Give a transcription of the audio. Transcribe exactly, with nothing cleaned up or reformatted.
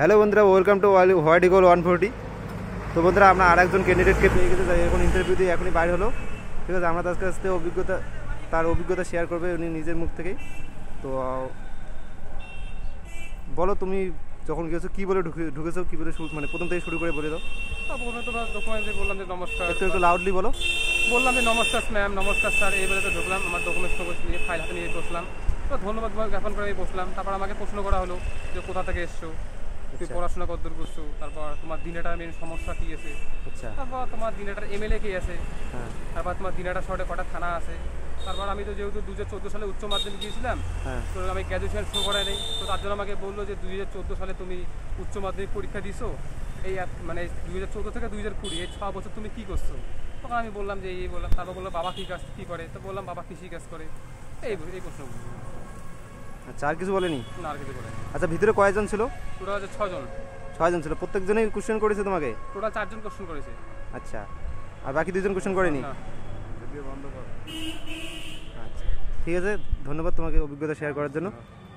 Hello বন্ধুরা, welcome to white eagle one forty. তো বন্ধুরা, আমরা আর একজন ক্যান্ডিডেটকে পেয়ে গেছে, তাই এখন ইন্টারভিউ দিয়ে এখনই বাইরে হলো। ঠিক আছে, আমরা তার কাছ থেকে অভিজ্ঞতা তার অভিজ্ঞতা শেয়ার করবে উনি নিজের মুখ থেকেই। তো বলো, তুমি যখন গিয়েছো কী বলে ঢুকে ঢুকেছো কী বলে মানে প্রথম থেকে শুরু করে বলে দাও। প্রথমে তো ডকুমেন্টে বললাম যে নমস্কার, একটু একটু লাউডলি বলো। বললাম যে নমস্কার ম্যাম, নমস্কার স্যার, এই বলে তো ঢুকলাম। আমার ডকুমেন্টস নিয়ে ফাইল হাতে নিয়ে বসলাম। তো ধন্যবাদ জ্ঞাপন করে বসলাম। তারপর আমাকে প্রশ্ন করা হলো যে কোথা থেকে এসছো, তুমি পড়াশোনা কতদূর করছো, তারপর তোমার দিনেটার মেন সমস্যা কী আছে, আচ্ছা, তারপর তোমার দিনেটার এমএলএ কে আছে, হ্যাঁ, তারপর তোমার দিনেটার শহরে কটা থানা আছে। তারপর আমি তো যেহেতু দু হাজার চোদ্দো সালে উচ্চ মাধ্যমিক দিয়েছিলাম, হ্যাঁ, তো আমি গ্র্যাজুয়েশন শুরু করাই নেই। তো তার জন্য আমাকে বললো যে দুই হাজার চোদ্দো সালে তুমি উচ্চ মাধ্যমিক পরীক্ষা দিছো, এই মানে দুই হাজার চোদ্দো থেকে দুই হাজার কুড়ি এই ছ বছর তুমি কী করছো। তখন আমি বললাম যে এই বললাম। তারপর বললো বাবা কী কাজ কী করে, তো বললাম বাবা কৃষি কাজ করে। এই এই প্রশ্নগুলো। আচ্ছা, আর কিছু বলেনি? না, আর কিছু বলেনি। আচ্ছা, ভিতরে কয়জন ছিল? টোটাল হচ্ছে ছজন। ছয়জন ছিল, প্রত্যেকজনেই কোশ্চেন করেছে তোমাকে? টোটাল চারজন কোশ্চেন করেছে। আচ্ছা, আর বাকি দুজন কোশ্চেন করেনি? না। আচ্ছা, ঠিক আছে, ধন্যবাদ তোমাকে অভিজ্ঞতা শেয়ার করার জন্য।